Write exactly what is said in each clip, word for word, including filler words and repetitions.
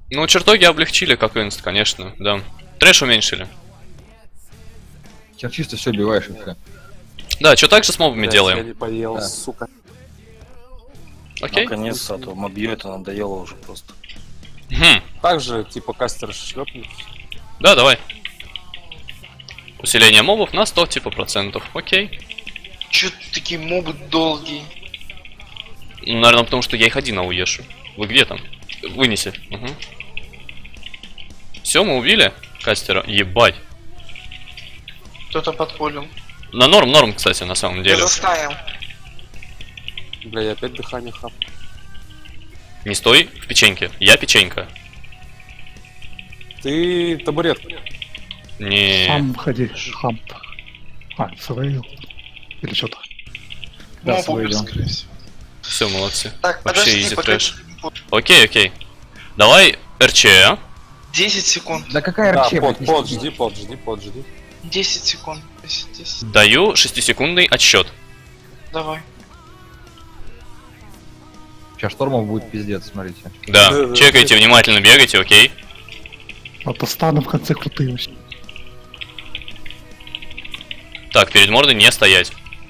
Ну, чертоги облегчили как инст, конечно, да. Трэш уменьшили. Сейчас чисто все убиваешь и все. Да, что так же с мобами делаем? Я не поел, Да. сука. Окей. Наконец-то, а то мобью это надоело уже просто. Хм. Также, типа, кастер шлепнет. Да, давай. Усиление мобов на сто типа процентов. Окей. Чё такие мобы долгие? Ну, наверное, потому что я их один ауешу. Вы где там? Вынеси. Угу. Все, мы убили кастера. Ебать. Кто-то подпулил. На норм, норм, кстати, на самом Я деле. заставил. Бля, я опять дыхание хап. Не стой в печеньке. Я печенька. Ты табурет. Не. Хам ходи, хам. А, свейл. Или что-то. Да, Моб умер, свалил. скорее всего. Все, молодцы. Так, Вообще подожди, изи пока... трэш. Окей, окей. Давай РЧ. десять секунд. Да какая Да, РЧ, под, блядь, под, не жди, под, жди, под, жди. десять секунд. десять, десять. Даю шестисекундный отсчет. Давай. Сейчас штормов будет пиздец, смотрите. Да. Да, да, Чекайте, внимательно бегайте, окей. А станы в конце крутые вообще. Так, перед мордой не стоять.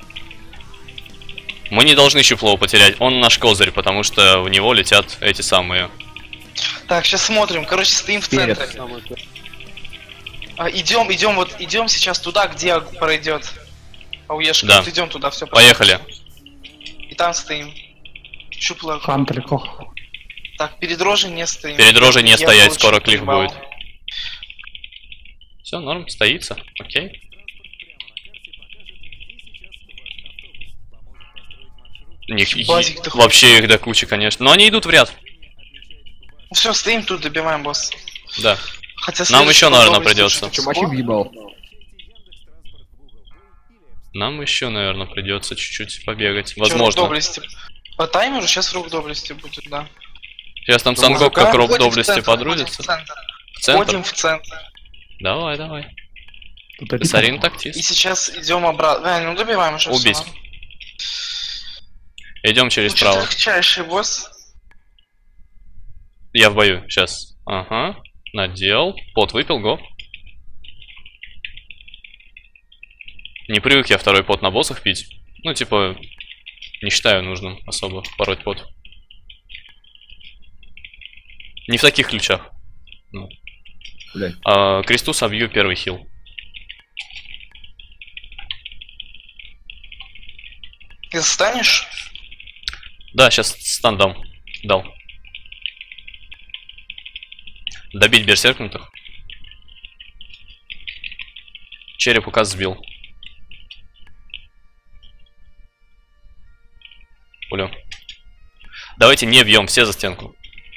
Мы не должны щуплоу потерять. Он наш козырь, потому что в него летят эти самые. Так, сейчас смотрим. Короче, стоим в Перед. центре. Самый первый. А, идем, идем, вот идем сейчас туда, где пройдет. Ауешка. Да. Вот идем туда, все. Поехали. И там стоим. Щупло. Хам далеко. Так, перед рожей не стоим. Перед рожей не Я стоять, получил скоро клик поебал. будет. Все, норм, стоится. Окей. Них, и- Базик ты вообще их до кучи, конечно. Но они идут в ряд. Все, стоим тут, добиваем босс. Да. Хотя Нам следующий еще, наверное, удобный придется. случай, Чумачи въебал. Нам еще, наверное, придется чуть-чуть побегать. Чё, рук Возможно. доблести. По таймеру сейчас рук доблести будет, да. Сейчас там Ну, Сангок мужика, как роб Входим в доблести центр, подрудится. входим в центр. В центр? Входим в центр. Давай, давай. Тут Косарин И тактист. сейчас идем обратно. А, ну добиваем уже. Убить. всё, ладно. Идем через Ну, что-то право. легчайший босс. Я в бою. Сейчас. Ага. Надел. Пот выпил, го. Не привык я второй пот на боссах пить. Ну, типа, не считаю нужным особо пороть пот. Не в таких ключах. Ну. Блядь. А, кресту собью первый хил. Ты застанешь? Да, сейчас стан дам. Дал. Добить берсеркнутых. Череп указ сбил. Пулю. Давайте не бьем, все за стенку.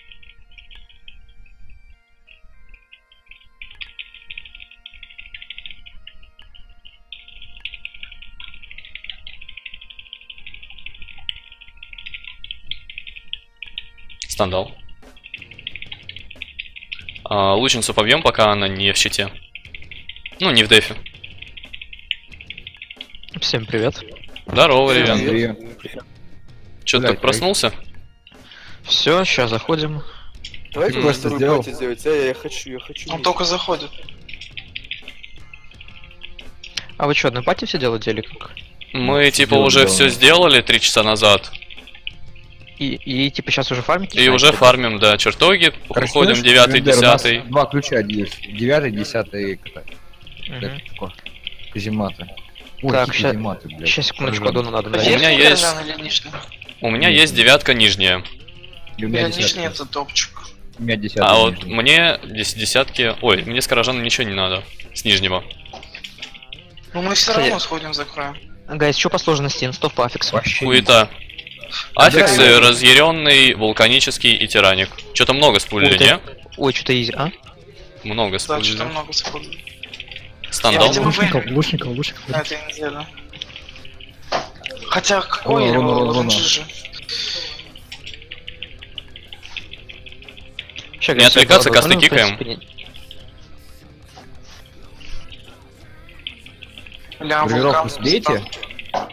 Стандал. А, лучницу побьем, пока она не в щите. Ну, не в дефе. Всем привет. Здорово, Привет. Ривен. Чё, ты Блядь, так проснулся? Все, сейчас заходим. Давайте М, мы что вторую сделал? пати сделать. А, я хочу, я хочу. Он только заходит. А вы что, на пати все делаете или как? Мы, типа, сделали, уже сделали. все сделали три часа назад. И, и типа сейчас уже фармите? И уже фармим, да, чертоги. Короче, Уходим знаешь, девятый, Вендер, у нас десятый. Два ключа есть. Девятый, десятый, Мгм. казематы. Ой, Так, какие ща- казематы, блядь. Сейчас, секундочку, аддону надо У дать. меня Верхний есть- карман или нижний? У меня Нет. есть девятка нижняя. И у меня Или нижний десятка. это топчик. У меня десятка. А вот нижний. мне дес- десятки... Ой, мне с каражана ничего не надо. С нижнего. Ну мы все Кстати, равно сходим, закроем. Гайс, что по сложности? Инстов по аффиксу. Вообще Хуета. Аффиксы, да. разъяренный, вулканический и тираник. Что-то много спулили, Ой, ты- не? Ой, что-то изи, а? Много Да, что-то спулили. много сходу. Стандал. Видимо, Лучников, вы- лучников, лучников. На этой неделе. Хотя какой Руна, руна, руна, руна. же? Ща, Не отвлекаться, касты ну, в кикаем. принципе, не- Ля, Гравировку вулкан сбейте. встал.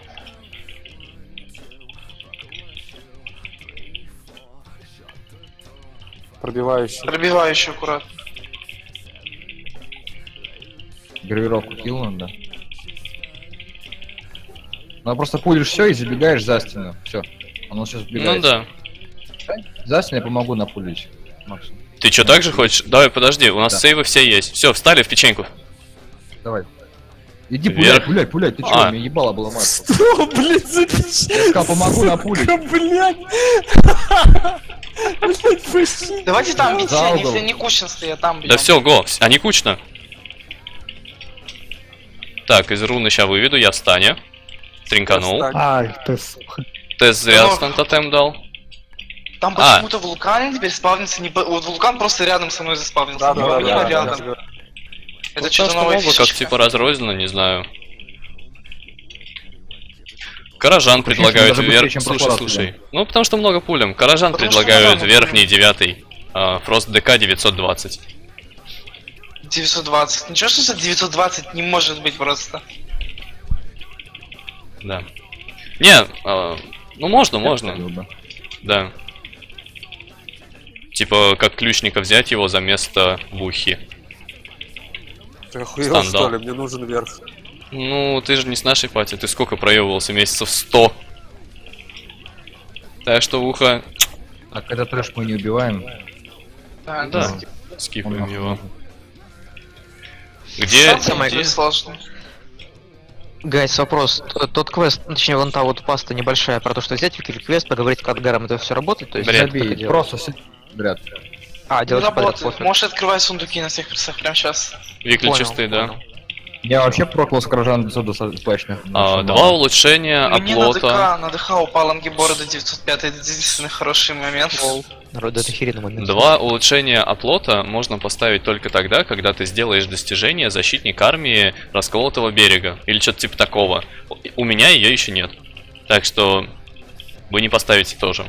Пробивающий. Пробивающий аккурат. Гравировку кинул, да. Ну просто пулишь все и забегаешь за стену. Все. Оно сейчас сбегает. Ну да. За стену я помогу напулить. Максимум. Ты что, так же хочешь? Давай, подожди, у нас Да. сейвы все есть. Все, встали в печеньку. Давай. Иди Вверх. пуляй, пуляй, пуляй. Ты чё, А. меня ебало было мать. Что, блядь, за печенька? Я сказал, помогу напулить. Блядь. Блядь, почти. Давайте там бить, За они угол. все не кучно стоят, там бьем. Да все, го, они кучно. Так, из руны сейчас выведу, я в стане. Тринканул. Встань. Ай, ты сука. Тест зря Ну. стан тотем дал. Там А. почему-то вулкан теперь спавнится не... по- Вот вулкан просто рядом со мной заспавнился. Да, не да, во да, мне, да, а да, рядом. да. Это Ну, что-то просто новое моба как типа разрозненно, не знаю. Каражан предлагают даже вверх. быстрее, чем в Слушай, прошлый раз слушай. Ну потому что много пулем. Каражан Потому что предлагают много верхний девятый. а, Фрост ДК девятьсот двадцать. девятьсот двадцать. Ничего, что за девятьсот двадцать не может быть просто. Да. Не, а, ну можно, можно. Хотел бы. Да. Типа как ключника взять его за место Вухи. Ты охуел, Стандал. что ли? Мне нужен верх. Ну, ты же не с нашей пати, ты сколько проебывался? Месяцев сто. Так что ухо. А когда трэш мы не убиваем, Да, Да, да. он скипаем нахуй его. нужен. Где? Самое где? сложное. Гайс, вопрос. Т- Тот квест, ну, точнее, вон та вот паста небольшая про то, что взять квест, поговорить с Кадгаром, это все работает? То есть Бред. как это Забей, делать? просто си- бред. А, Не делать подряд работает. пофиг. Можешь открывать сундуки на всех персах прямо сейчас. Викли Понял, чистый, да. понял. Я вообще проклал с Каражан девятьсот достаточно. А, два улучшения Мне на ДК, оплота. на ДХ упал Ангибора до девятьсот пять, это единственный хороший момент. Народ, это охеренный момент. Два улучшения оплота можно поставить только тогда, когда ты сделаешь достижение защитник армии расколотого берега. Или что-то типа такого. У меня ее еще нет. Так что вы не поставите тоже.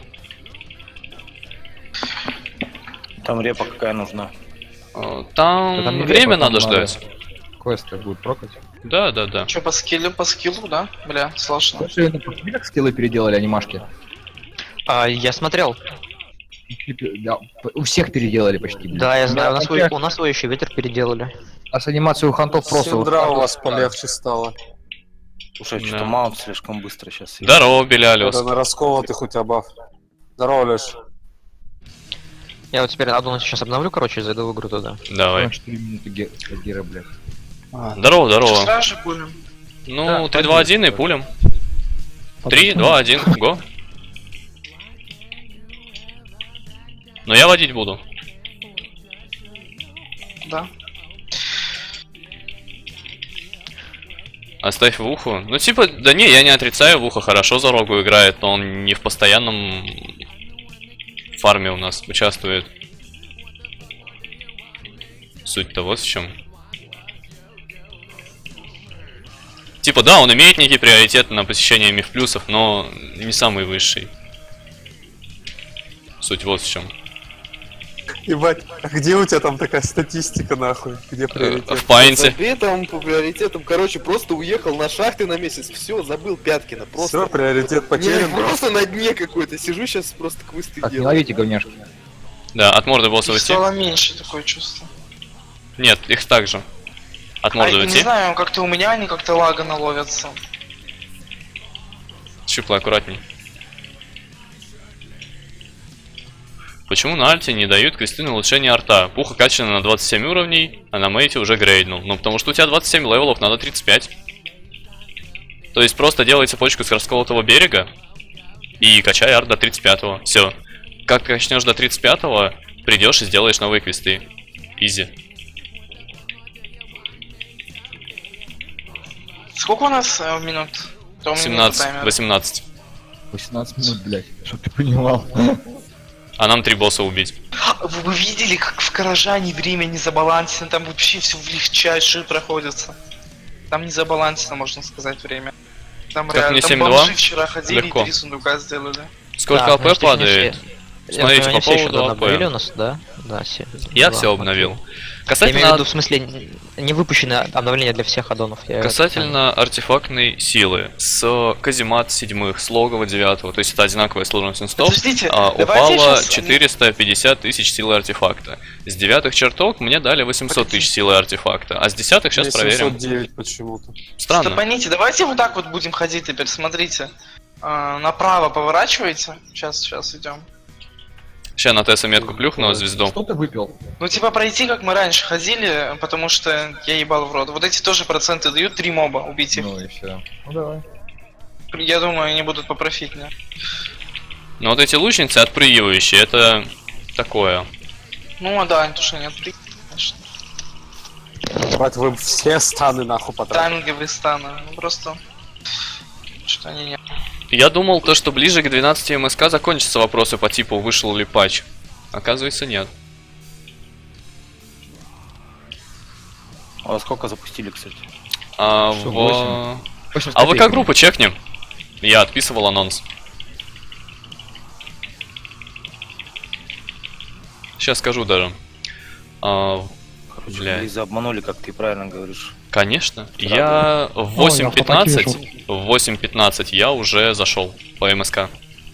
Там репа какая нужна. А, Там, Да там не время репа, там надо надо. ждать. Квест как будет прокать. Да, да, да. Че, по скиллу, по скиллу, да? Бля, сложно. Слушай, на профилях скиллы переделали анимашки. А, я смотрел. Да, у всех переделали почти. блин. Да, я знаю, у нас, хотя- свой, у нас свой еще ветер переделали. А с анимацией у хантов просто... Синдра вот у вас так, полегче стало. Слушай, Да. что-то маунт слишком быстро сейчас. Здорово, Белялиус. Это на расколотых у тебя баф. Здорово, Леш. Я вот теперь одну сейчас обновлю, короче, и зайду в игру туда. Давай. на четыре минуты ге- гера, блядь. Здорово, Чё, здорово. сразу же пулем? Ну, Да, три, два, один и пулем. три, два, один, го. Но я водить буду. Да. Оставь в уху. Ну, типа, да не, я не отрицаю, в ухо хорошо за рогу играет, но он не в постоянном фарме у нас участвует. Суть-то вот в чем. Типа, да, он имеет некий приоритет на посещение миф плюсов, но не самый высший. Суть вот в чем. Ебать, а где у тебя там такая статистика, нахуй? Где приоритет? В Пайнте. Забей там по приоритетам, короче, просто уехал на шахты на месяц, все, забыл Пяткина, Все, просто. приоритет Я потерян. просто на дне какой-то, сижу сейчас просто квесты Так, не делаю. ловите говняшки. Да, от морды босса Их уйти. стало меньше, такое чувство. Нет, их также. От А, морды не уйти. знаю, как-то у меня они как-то лагано ловятся. Щипло аккуратней. Почему на альте не дают квесты на улучшение арта? Пуха качана на двадцать семь уровней, а на мейте уже грейднул. Ну, потому что у тебя двадцать семь левелов, надо тридцать пять. То есть просто делай цепочку с расколотого берега и качай арт до тридцать пятого. Все. Как качнешь до тридцать пятого, придешь и сделаешь новые квесты. Изи. Сколько у нас э, минут? Да, у меня семнадцать, таймер. восемнадцать. восемнадцать минут, блядь, чтоб ты понимал. А нам три босса убить. Вы бы видели, как в Каражане время не забалансено, там вообще все в легчайшие проходится. Там не забалансено, можно сказать, время. Там Как реально, мне там семь два? бомжи вчера ходили Легко. и три сундука сделали. Сколько Да, АП значит, падает? они все- Смотрите, они по все еще поводу давно АП. обновили у нас, да? Да, все. Я Да, все обновил. Я Касательно, имею в виду, в смысле, н- не выпущено обновление для всех аддонов. я это касательно артефактной силы, с каземат седьмых, с логова девятого, то есть это одинаковая сложность инстов, Подождите, а, давайте упало щас- четыреста пятьдесят тысяч силы артефакта. С девятых чертог мне дали восемьсот тысяч силы артефакта, а с десятых сейчас Мне проверим. семьсот девять почему-то. Странно. Стопаните, давайте вот так вот будем ходить теперь, смотрите. А, направо поворачивайте. Сейчас, сейчас идем. Сейчас на Тесса метку плюхну, звезду. Что ты выпил? Ну типа пройти, как мы раньше ходили, потому что я ебал в рот. Вот эти тоже проценты дают, три моба, убить их. Ну и все. Ну давай. Я думаю, они будут попрофитнее. Но вот эти лучницы отпрыгивающие, это такое. Ну а да, они тоже не отпри... конечно. Ебать, вы все станы нахуй потратили. Тайминговые станы. Ну просто... Что они не... Я думал, то, что ближе к двенадцати МСК закончатся вопросы по типу вышел ли патч. Оказывается, нет. А во сколько запустили, кстати? А, Что, в... восемь? восемь с а копейками. ВК-группу чекнем. Я отписывал анонс. Сейчас скажу даже. А, Короче, Бля. Близы обманули, как ты правильно говоришь. конечно. Я в я восемь в потоке пятнадцать вышел. в восемь пятнадцать я уже зашел по МСК.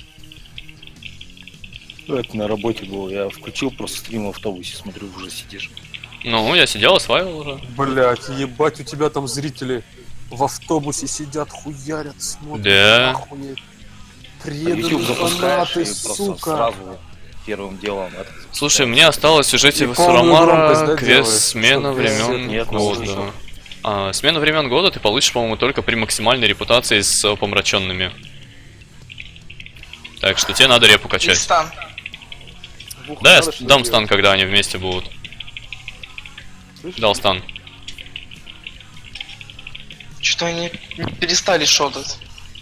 Ну, это на работе было. Я включил просто стрим в автобусе, смотрю, уже сидишь. Ну, я сидел, осваивал уже. Блять, ебать, у тебя там зрители в автобусе сидят, хуярят, смотрят. Да. Охуеть. А Преданные YouTube запускаешь и фанаты, просто сука. сразу первым делом это. Слушай, мне осталось в сюжете И полную Сурамара громкость, да, квест делаешь? смена Чтоб без времен нет, года. слышал. А, смена времен года ты получишь, по-моему, только при максимальной репутации с помраченными. Так что тебе надо репу И качать. стан. Двух Да, я надо, с- что дам ли, стан, когда они вместе будут. делать? Слышишь? Дал стан. Что они не перестали шотать.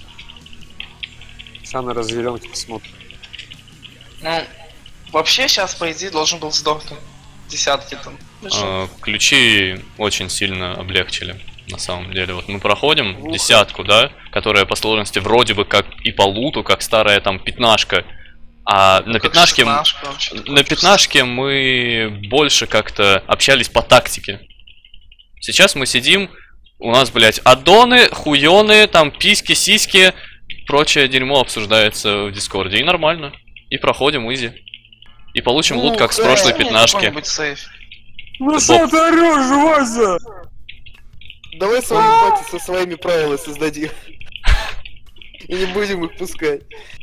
Сейчас на разъяренке посмотрим. Ну, вообще сейчас, по идее, должен был сдохнуть. Десятки там. А, ключи очень сильно облегчили. На самом деле, вот мы проходим Ух. десятку, да, которая по сложности вроде бы как и по луту, как старая там пятнашка. А на Как пятнашке, м- шестнашка вообще, на такое пятнашке мы больше как-то общались по тактике. Сейчас мы сидим, у нас, блядь, аддоны, хуёны, там письки, сиськи, прочее дерьмо обсуждается в Дискорде. И нормально. И проходим изи. И получим чувство. лут, как с Ну, прошлой да, пятнашки. какой-нибудь сейф. Ну Боб. что ты орёшь, Вася? Давай с вами пати со своими правилами создадим. И не будем их пускать.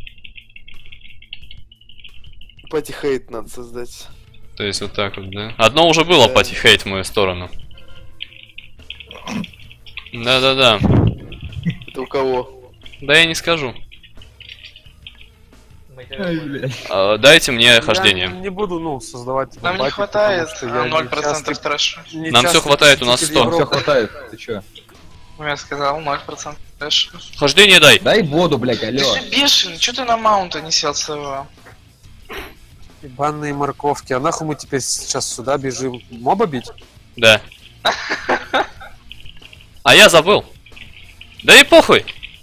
Пати хейт надо создать. То есть вот так вот, да? Одно уже было Да. пати-хейт в мою сторону. Да-да-да. Это у кого? Да я не скажу. Ай, блядь. А, дайте мне Я хождение. не буду, ну, создавать. Нам не бати, хватает потому что я а, не ноль процентов частый- трэша. не Нам частый всё хватает, у нас посетитель сто. Все Европы. хватает, ты чё? Ну, я сказал, ноль процентов трэша. Хождение дай. Дай воду, блядь, Ты алё. же бешеный, что ты на маунта не сел своего? Ебаные морковки. А нахуй мы теперь сейчас сюда бежим? Моба бить? Да. А я забыл. Да и похуй.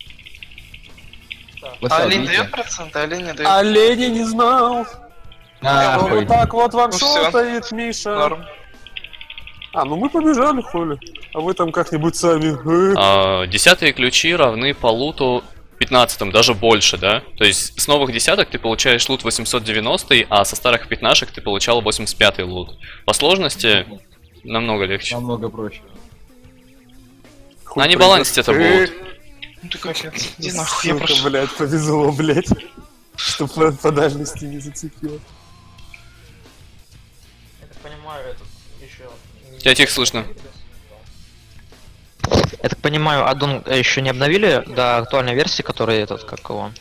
Вы А что, олень видите? дает проценты, а олень не дает. Олени не знал. Нахуй. Вот так вот вам Ну что всё. стоит, Миша? Норм. А, ну мы побежали, хули. А вы там как-нибудь сами. Э. А, десятые ключи равны по луту пятнадцатым, даже больше, да? То есть с новых десяток ты получаешь лут восемьсот девяносто, а со старых пятнашек ты получал восемьдесят пятый лут. По сложности намного легче. Намного проще. Хуй Они придёт. балансить это Э, будут. Ну ты капец, иди нахуй, я Сука, прошу. блядь, повезло, блядь. Что по, по дальности не зацепило. Я так понимаю, этот еще... Тебя тихо слышно. Я так понимаю, аддон еще не обновили до актуальной версии, который этот, как его...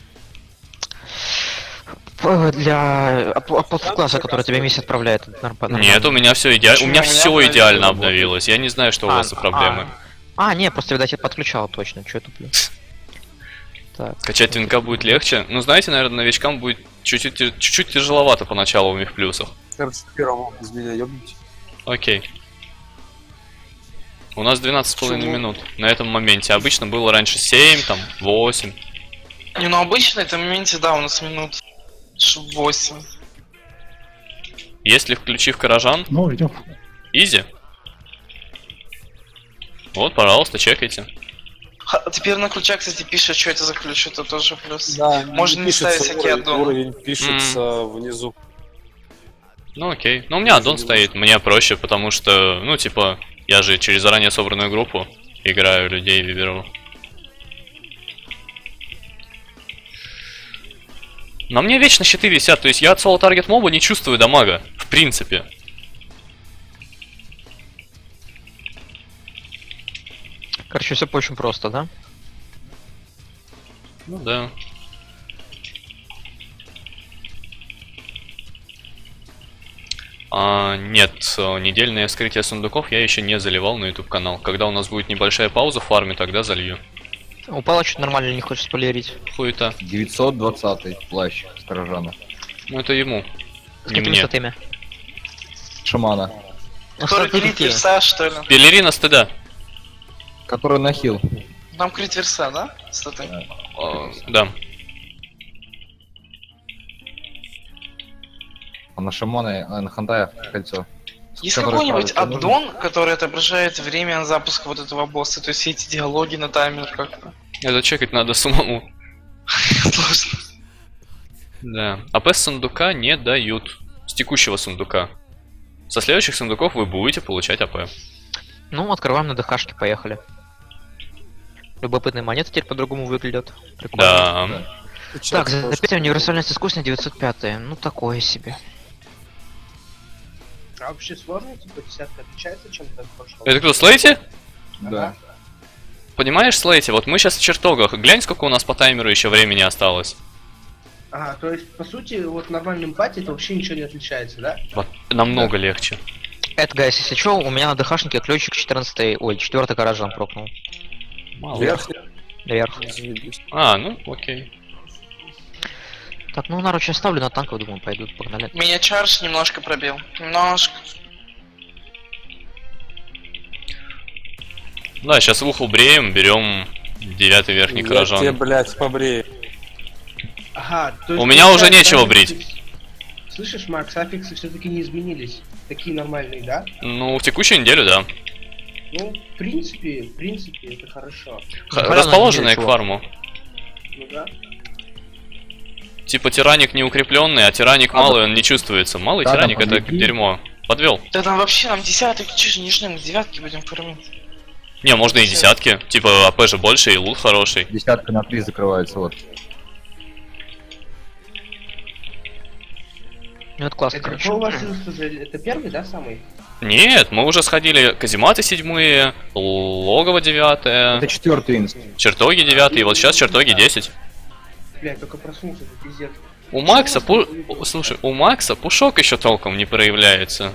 П- Для класса, который тебе месяц отправляет. это норм- нормально. Нет, у меня все идеально. У Почему? меня У меня все вроде идеально работает. обновилось. Я не знаю, что у А, вас за проблемы. А, а, не, просто, видать, я подключал точно. Че это, блин? Так. Качать твинка будет легче. Ну, знаете, наверное, новичкам будет чуть-чуть чуть-чуть тяжеловато поначалу у них плюсов. Короче, первому из меня ёбните. Окей. У нас двенадцать с половиной Почему? минут на этом моменте. Обычно было раньше семь, там, восемь. Не, ну обычно это в моменте, да, у нас минут восемь. Если включив каражан, Ну, идем. Изи. Вот, пожалуйста, чекайте. Ха, теперь на ключах, кстати, пишет, что это за ключ, это тоже плюс. Да, Можно не пишется ставить всякие уровень, аддоны. уровень пишется внизу. Ну окей. Ну у меня аддон стоит, мне проще, потому что, ну типа, я же через заранее собранную группу играю, людей выберу. На мне вечно щиты висят, то есть я от соло таргет моба не чувствую дамага, в принципе. Короче, все очень просто, да? Ну да. А, нет, недельное вскрытие сундуков я еще не заливал на YouTube канал. Когда у нас будет небольшая пауза в фарме, тогда залью. Упала что-то нормально, не хочешь спойлерить. Хуета. девятьсот двадцатый плащ Сторожана. Ну это ему. С Не какими мне. статами? Шамана. Ну, Который статы крит какие? верса, что ли? Пелерина стыда. Который на хил. Там крит верса, да? Статы. А, да. А на шамана, а на хантая кольцо. Есть Который какой-нибудь правит, что аддон, который отображает время запуска вот этого босса? То есть все эти диалоги на таймер как-то? Это чекать надо самому. Сложно. Да. АП с сундука не дают. С текущего сундука. Со следующих сундуков вы будете получать АП. Ну, открываем на ДХшке, поехали. Любопытные монеты теперь по-другому выглядят. Прикольно. Да. Так, за пять универсальность искусственная девятьсот пять. Ну, такое себе. А вообще сложно, типа, десятка отличается чем-то от прошлого? Это кто, Слейти? Да. Понимаешь, Слейти, вот мы сейчас в чертогах. Глянь, сколько у нас по таймеру еще времени осталось. Ага, то есть, по сути, вот в нормальном пати это вообще ничего не отличается, да? Вот, намного легче. Это, гайс, если что, у меня на ДХшнике ключик четырнадцатый, ой, четвертый гаражан прокнул. Вверх. Вверх. А, ну окей. Так, ну, народ, сейчас ставлю на танков, думаю, пойдут, погнали. Меня чардж немножко пробил. Немножко. Да, сейчас в уху бреем, берем девятый верхний Я каражан. тебе, блядь, побрею. Ага, то У есть, меня уже получается, нечего аффиксы- брить. Слышишь, Макс, аффиксы все-таки не изменились. Такие нормальные, да? Ну, в текущую неделю, да. Ну, в принципе, в принципе, это хорошо. Х- Ну, расположенные к понятно, фарму. Ну да. Типа тираник не укрепленный, а тираник малый, он не чувствуется. Малый Да, тираник там это подведи. дерьмо. Подвел. Да там вообще нам десятый ключи же не нужны, мы девятки будем фармить. Не, можно и десятки. Типа АП же больше и лут хороший. Десятка на три закрывается, вот. Ну, это классно, Это короче. какой у вас инст уже? Это первый, да, самый? Нет, мы уже сходили казематы седьмые, логово девятое, Это четвертый инст. чертоги девятый, и вот сейчас чертоги десять. Блядь, только проснулся, это пиздец. У Макса, пу... о, слушай, у Макса пушок еще толком не проявляется.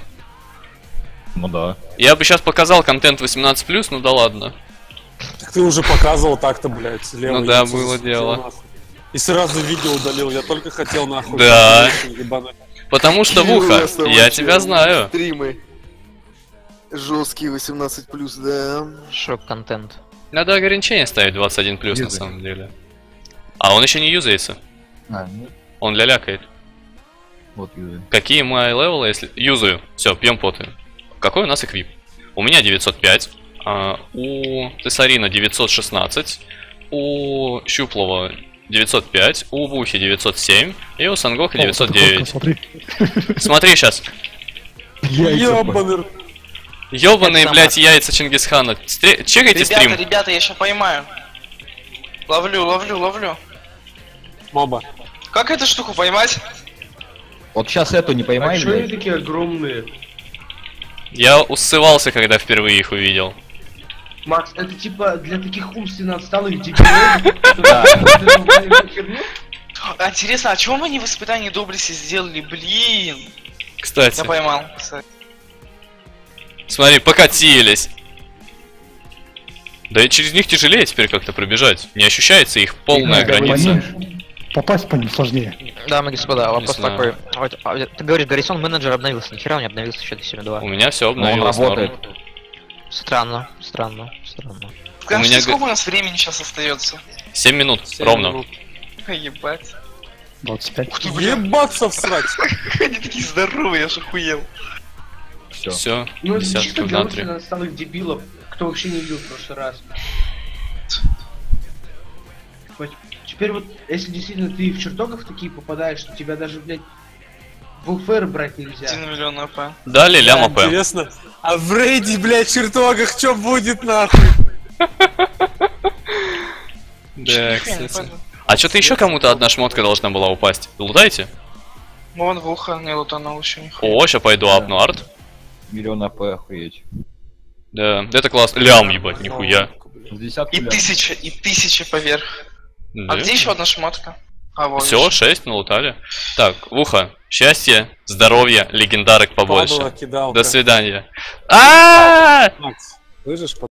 Ну да. Я бы сейчас показал контент восемнадцать плюс, ну да ладно. Так ты уже показывал так-то, блядь. Ну да, было дело. И сразу видео удалил, я только хотел нахуй. Да. Ебаный. Потому что в ухо, я тебя знаю. Стримы. Жесткие восемнадцать плюс, да. Шок-контент. Надо ограничение ставить двадцать один плюс на Юзай. самом деле. А он еще не юзается. А, ну, Он лялякает. вот юзай. Какие мои левелы, если... Юзаю. Все, пьем поты. Какой у нас эквип? У меня девятьсот пять. А, у Тессарина девятьсот шестнадцать. У Щуплова девятьсот пять. У Вухи девятьсот семь. И у Сангока девятьсот девять. Смотри. Смотри сейчас. Яйца, блядь. Ёбаный. Ёбаные, Это блядь, яйца Чингисхана. Стре- Чекайте Ребята, стрим. ребята, я сейчас поймаю. Ловлю, ловлю, ловлю. Моба. Как эту штуку поймать? Вот сейчас эту не А поймай, чё они блядь. такие огромные? Я усывался, когда впервые их увидел. Макс, это типа для таких умственно отсталых дебилов, которые... А, интересно, а чего мы не в испытании доблести сделали? Блин. Кстати, Я поймал. кстати. смотри, покатились. Да и через них тяжелее теперь как-то пробежать. Не ощущается их полная Игорь, граница. Попасть по ним сложнее. Дамы и господа, вопрос знаю. такой. Вот, а, ты говоришь, Гаррисон менеджер обновился. Нихера он не обновился еще до семь два. У меня все Но он обновилось. норм. работает. Странно, странно, странно. Скажите, меня сколько г- у нас времени сейчас остается? семь минут, Семь ровно. минут. Ебать. двадцать пять. Ух ты, бля. Ебаться всрать. Они такие здоровые, я ж охуел. Все. Все, Ну, это десятка чисто в для натрии. умственно отсталых дебилов, кто вообще не видел в прошлый раз. Вот теперь вот, если действительно ты в чертогах такие попадаешь, что тебя даже, блядь, Булфер брать нельзя. один миллион АП. Дали лям АП. Интересно, а в рейде, блядь, чертогах что будет нахуй? Да, кстати. А что-то еще кому-то одна шмотка должна была упасть. Лутайте? Вон в ухо, не лутанул еще не О, сейчас пойду апну арт. Миллион АП, охуеть. Да, это классно. Лям, ебать, нихуя. С десятку И лям. тысяча, и тысяча поверх. А где еще одна шмотка? А, вот. Все, шесть налутали. Так, в ухо. Счастье, здоровье, легендарок побольше. Падла, кидалка. До свидания. А! Макс, слышишь,